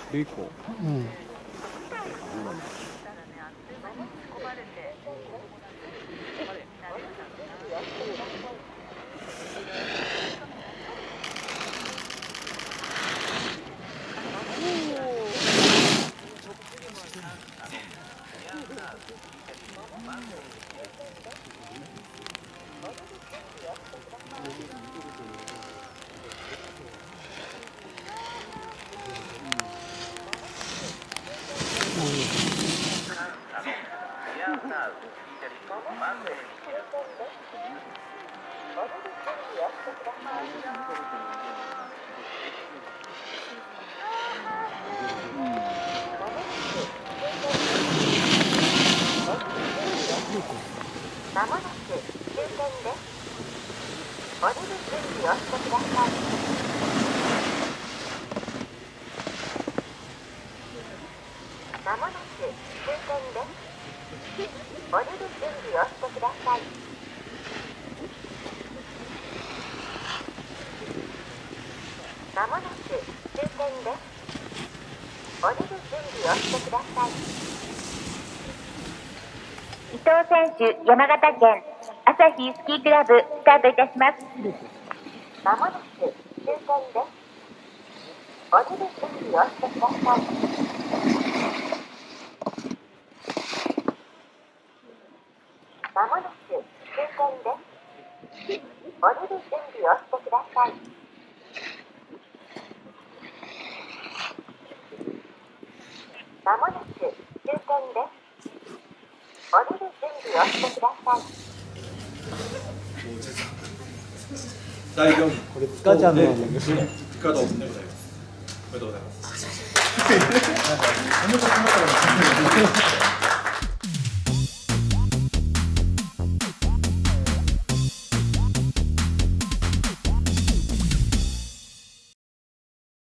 ルイコ。 うん。 まもなく終点です。降りる準備をしてください。まもなく終点です。降りる準備をしてください。まもなく終点です。降りる準備をしてください。伊藤選手、山形県朝日スキークラブスタートいたします。まもなく終点です。降りる準備をしてください。まもなく終点です。降りる準備をしてください。まもなく終点です。降りる準備をしてください。 第4部、 これ塚ちゃんのなんだけど。 加藤君でございます。おめでとうございます。